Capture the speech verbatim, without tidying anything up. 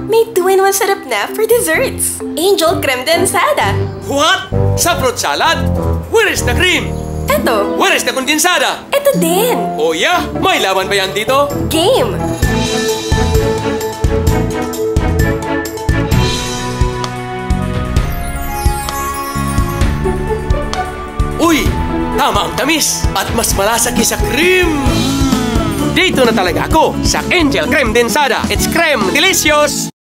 may two-in-one sarap na for desserts. Angel Creme Densada. What? Sa fruit salad? Where is the cream? Eto. Where is the kondensada? Eto din. Oh yeah? May laban ba yan dito? Game. Uy! Tama ang tamis at mas malasa kisa cream! Dito na talaga ako sa Angel Creme Densada. It's creme delicious!